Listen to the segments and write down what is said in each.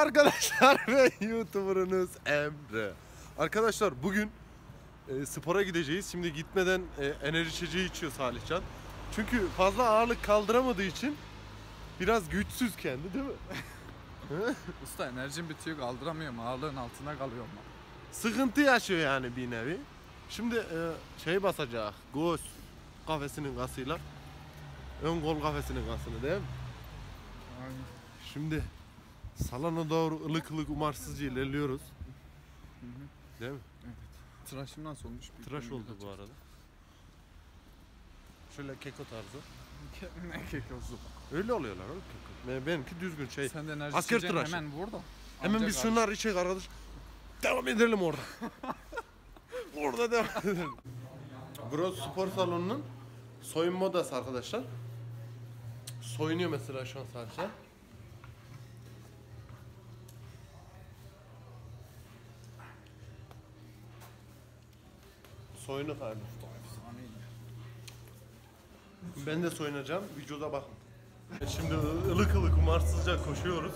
arkadaşlar ve YouTuber'ınız Emre. Arkadaşlar bugün spora gideceğiz. Şimdi gitmeden enerji içeceği içiyor Salihcan. Çünkü fazla ağırlık kaldıramadığı için biraz güçsüz kendi, değil mi? Usta enerjim bitiyor, kaldıramıyorum, ağırlığın altına kalıyorum. Sıkıntı yaşıyor yani bir nevi. Şimdi şey basacak, göğüs kafesinin kasıyla ön kol kafesinin kasını, değil mi? Aynen. Şimdi salona doğru ılık ılık umarsızca ilerliyoruz. Değil mi? Evet. Tıraşım nasıl olmuş? Tıraş oldu bu arada. Şöyle keko tarzı. Ne kekosu? Öyle oluyorlar oğlum keko. Benimki düzgün şey. Sen de enerji asker içeceksin, tıraşı. hemen burada. Hemen biz şunlar içecek arkadaş. Devam edelim orada. Orada devam edelim. Gross spor salonunun soyunma odası arkadaşlar. Soyunuyor mesela şu an sadece. Soyunu abi. Ben de soyunacağım. Vücuda bakın. Şimdi ılık ılık umarsızca koşuyoruz.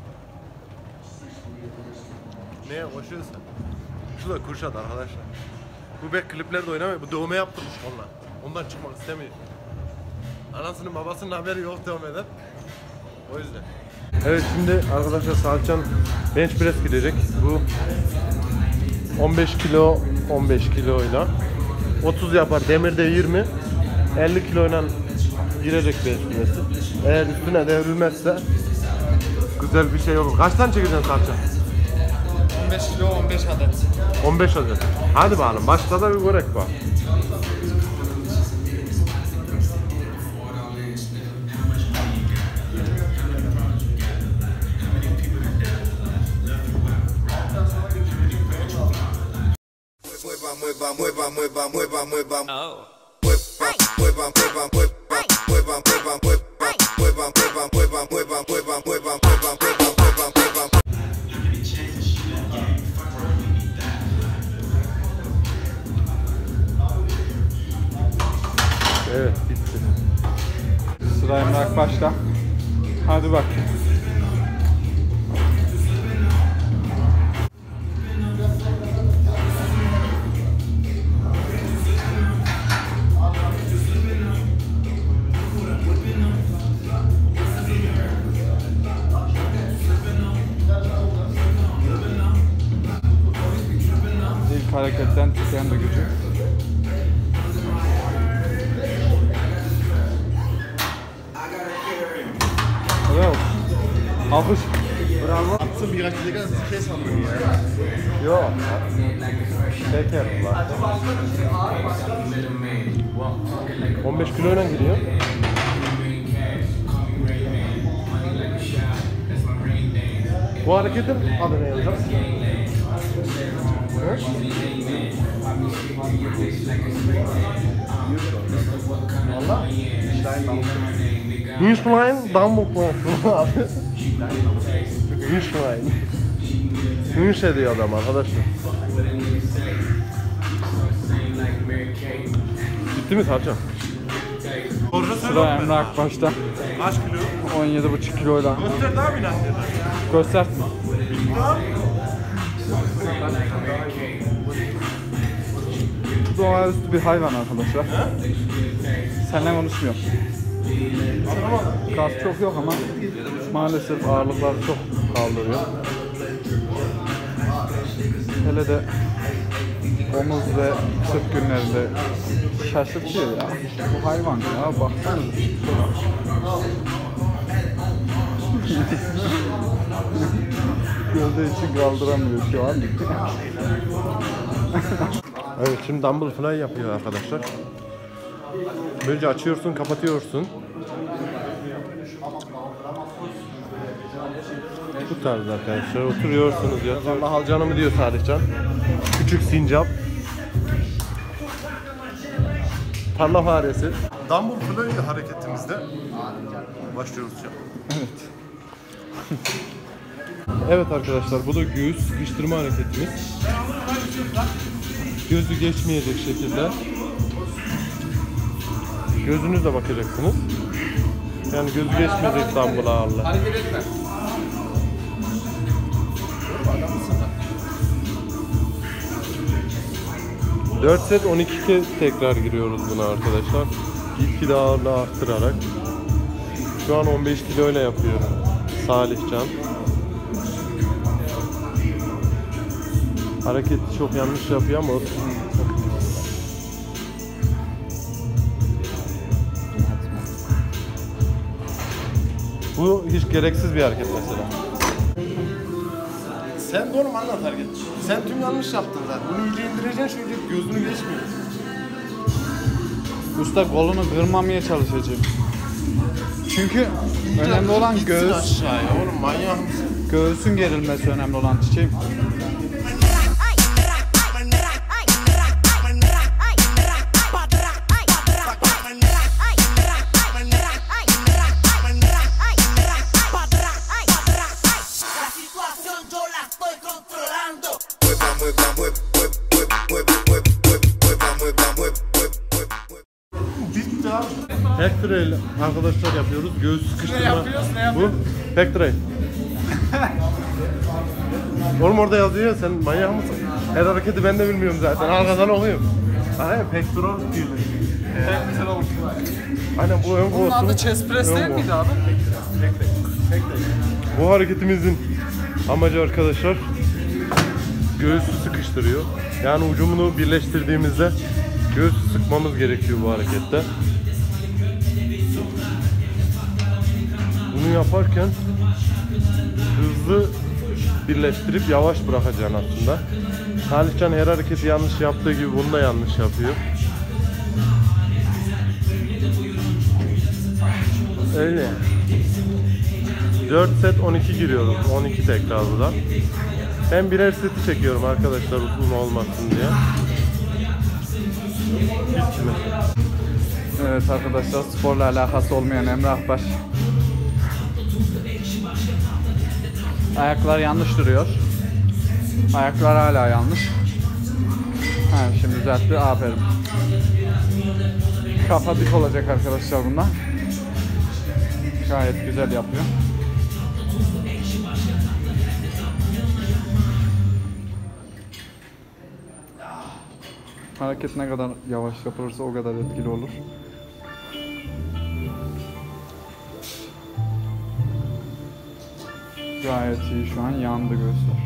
Neye koşuyorsun? Şurada Kürşat arkadaşlar. Bu bek kliplerde oynamıyor. Bu dövme yaptırmış onlar. Ondan çıkmak istemiyor. Anasının babasının haberi yok dövmeden. O yüzden. Evet şimdi arkadaşlar Salihcan bench press gidecek. Bu 15 kilo 15 kiloyla 30 yapar. Demirde 20. 50 kiloyla girecek bench press'i. Eğer üstüne devrilmezse güzel bir şey olur. Kaç tane çekeceksin Salihcan? 15 kilo 15 adet. 15 adet. Hadi bakalım başta da bir görek var. Evet bitti. Sıra Emre Akbaş'ta. Hadi bak. İlk hareketten tüken de gücü. Evet. Alkış. Bravo. Atsın birkaç dakika şey sandım ya. Yok. Şeker var. 15 kiloyla gidiyor. Bu hareketin adı ne yazacağız? Valla? Hünschlein, Dammbuklu. Hünschlein. Hünsch ediyor adam arkadaşlar. Bitti mi Salihcan? Sıra Emre Akbaş'ta. Kaç kilo? 17,5 kiloyla. Göster daha mı lan? Göstertme. Doğaüstü bir hayvan arkadaşlar. Seninle konuşmuyor. Kas çok yok ama maalesef ağırlıklar çok kaldırıyor. Hele de omuz ve sırt günlerinde şaşırtıyor ya. Bu hayvan ya, baksana. Gördüğü için kaldıramıyor şu an. Evet şimdi dumbbell fly yapıyor arkadaşlar. Böylece açıyorsun, kapatıyorsun. Bu tarz arkadaşlar. Oturuyorsunuz ya. Allah al canımı diyor Salihcan. Küçük sincap. Tarla faresi. Dumbbell fly hareketimizde başlıyoruz şu an. Evet. Evet arkadaşlar bu da göğüs sıkıştırma hareketimiz. Gözü geçmeyecek şekilde gözünüzle bakacaksınız. Yani gözü geçmeyecek dumbbell ağırlığı. Hareket etme. 4 set 12 kez tekrar giriyoruz buna arkadaşlar. Gitgide ağırlığı arttırarak. Şu an 15 kilo ile yapıyor Salihcan. Hareketi çok yanlış yapıyor ama bu hiç gereksiz bir hareket mesela. Sen doğru mu anlat hareket? Sen tüm yanlış yaptın zaten. Bunu iyice indireceksin, şöyle gözünü geçmiyor. Usta kolunu kırmamaya çalışacağım. Çünkü önemli olan göğüs. Aşağıya oğlum, manyak mısın? Göğsün gerilmesi önemli olan çiçeğim. Back trail arkadaşlar yapıyoruz. Göğüs sıkıştırma. Ne yapıyoruz? Bu back trail. Oğlum orada yazıyor ya, sen manyak mısın? Her hareketi ben de bilmiyorum zaten. Arkadan oluyor. Aynen pectoral diyor. Pectoral. Aynen bu ön Bunun koltuğu. adı chest press değil miydi abi? Bu hareketimizin amacı arkadaşlar göğüsü sıkıştırıyor. Yani ucumunu birleştirdiğimizde göğüsü sıkmamız gerekiyor bu harekette. Bunu yaparken hızlı birleştirip yavaş bırakacaksın aslında. Salihcan her hareketi yanlış yaptığı gibi bunu da yanlış yapıyor. Öyle. 4 set 12 giriyoruz. 12 tekrar bu da. Ben birer seti çekiyorum arkadaşlar uzun olmasın diye. Hiç mi? Evet arkadaşlar, sporla alakası olmayan Emre Akbaş. Ayaklar yanlış duruyor. Ayaklar hala yanlış. Ha, şimdi düzeltti. Aferin. Kafa dik olacak arkadaşlar bundan. Gayet güzel yapıyor. Hareket ne kadar yavaş yapılırsa o kadar etkili olur. Gayet iyi, şu an yandı göğüsler.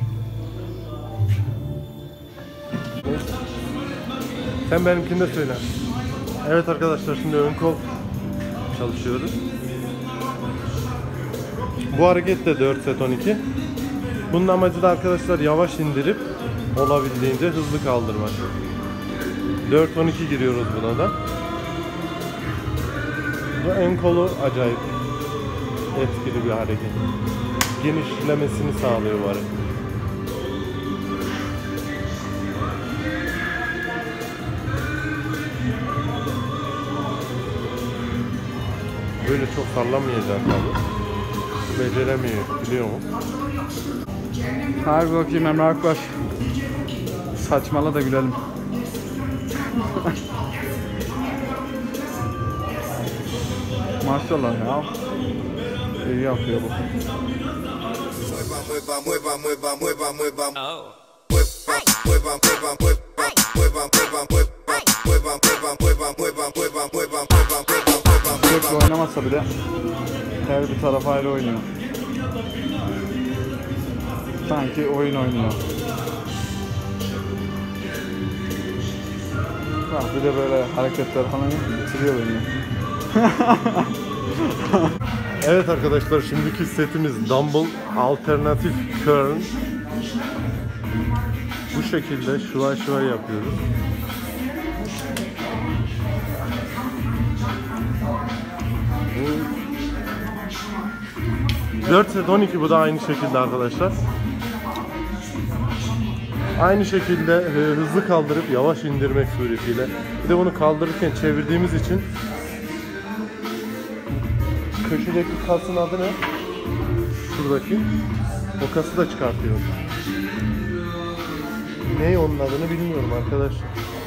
Sen benimkini de söyle. Evet arkadaşlar, şimdi ön kol çalışıyoruz. Bu hareket de 4 set 12. Bunun amacı da arkadaşlar yavaş indirip olabildiğince hızlı kaldırmak. 4-12 giriyoruz buna da. Bu ön kolu acayip etkili bir hareket. Genişlemesini sağlıyor bu hareket. Böyle çok sallamayacağım tabi. Beceremiyor, biliyor musun? Hadi bakayım Emre Akbaş. Saçmala da gülelim. Maşallah ya. İyi yapıyor bu. Sürekli oynamasa bile her bir taraf ayrı oynuyor. Sanki oyun oynuyor. Bak bir de böyle hareketler falan bitiriyor beni. Evet arkadaşlar, şimdiki setimiz dumbbell alternatif curl. Bu şekilde şıva şıva yapıyoruz. Bu 4 set 12, bu da aynı şekilde arkadaşlar. Aynı şekilde hızlı kaldırıp yavaş indirmek suretiyle. Bir de bunu kaldırırken çevirdiğimiz için köşedeki kasın adı ne? Şuradaki. O kası da çıkartıyor. Ne onun adını bilmiyorum arkadaşlar.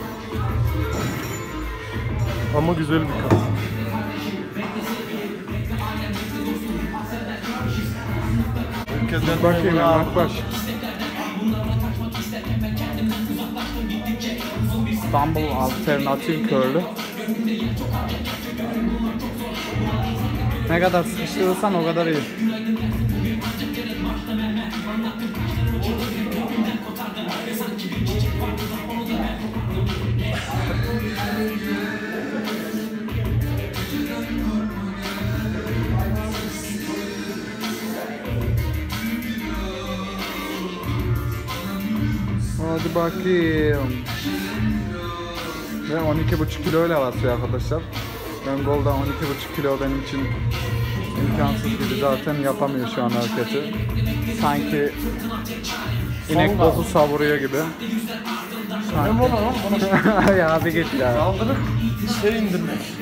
Ama güzel bir kas. Bakayım Emre Akbaş. İstanbul alternatif curl'ü. Ne kadar sıkıştırırsan o kadar iyi. Hadi bakayım. Ve 12,5 kilo ile basıyor arkadaşlar. Ben Golda 12,5 kilo benim için imkansız gibi, zaten yapamıyor şu an hareketi. Sanki inek bozu savuruyor gibi. Ne bu lan? Ya bir git ya. Kaldırıp indirmek.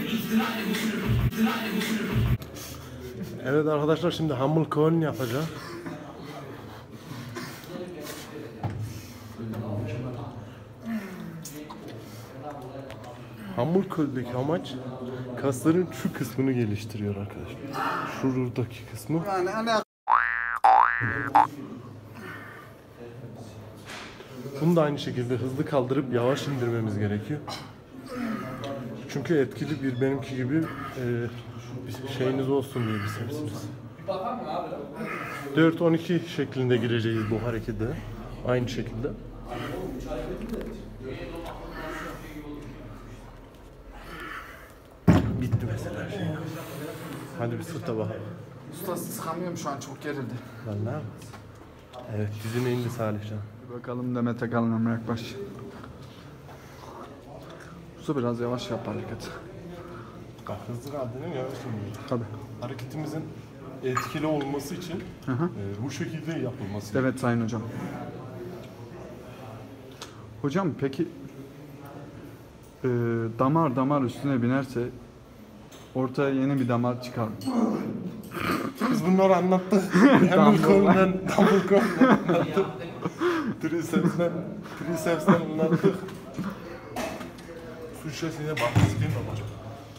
Evet arkadaşlar, şimdi humble curl yapacağım. Humble curl'deki amaç kasların şu kısmını geliştiriyor arkadaşlar. Şuradaki kısmı. Bunu da aynı şekilde hızlı kaldırıp yavaş indirmemiz gerekiyor. Çünkü etkili bir benimki gibi bir şeyiniz olsun diye bisepsiniz. 4-12 şeklinde gireceğiz bu harekete. Aynı şekilde. Bitti mesela şey. Hadi bir sırta bakalım. Usta sıkamıyorum şu an, çok gerildi. Vallahi. Evet, dizine indi Salihcan. Bakalım Demet Akalın'a yaklaş. Usta biraz yavaş yap hareket. Bak, hızlı kaldırın, yavaş indi. Tabii. Hareketimizin etkili olması için bu şekilde yapılması. Evet sayın hocam. Hocam peki damar üstüne binerse ortaya yeni bir damar çıkar mı? Biz bunları anlattık. Hamble curl'den, double curl'den anlattık. Triceps'den anlattık. Su şişesine bak, sıkayım da bak.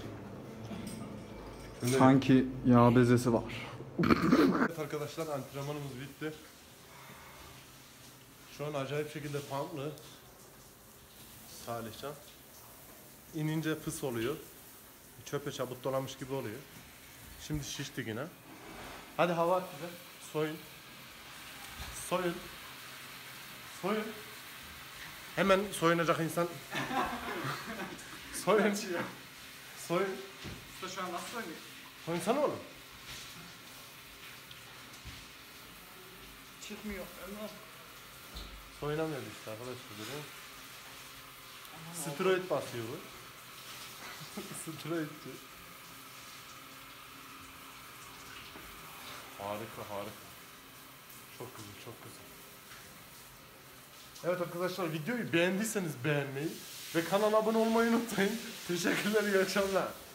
Sanki yağ bezesi var. Evet arkadaşlar, antrenmanımız bitti. Şu an acayip şekilde pumplı Salihcan. İnince fıs oluyor. Çöpe çabuk dolamış gibi oluyor. Şimdi şişti yine. Hadi hava at bize. Soyun. Soyun. Soyun. Hemen soyunacak insan. Soyun. Soyun. Usta şu an nasıl oynuyor? Soyunsana oğlum. Çıkmıyor. Soyunamıyor işte arkadaşlar. Steroid basıyor bu. Steroidçi. Harika. Çok güzel, çok güzel. Evet arkadaşlar, videoyu beğendiyseniz beğenmeyi ve kanala abone olmayı unutmayın. Teşekkürler, iyi akşamlar.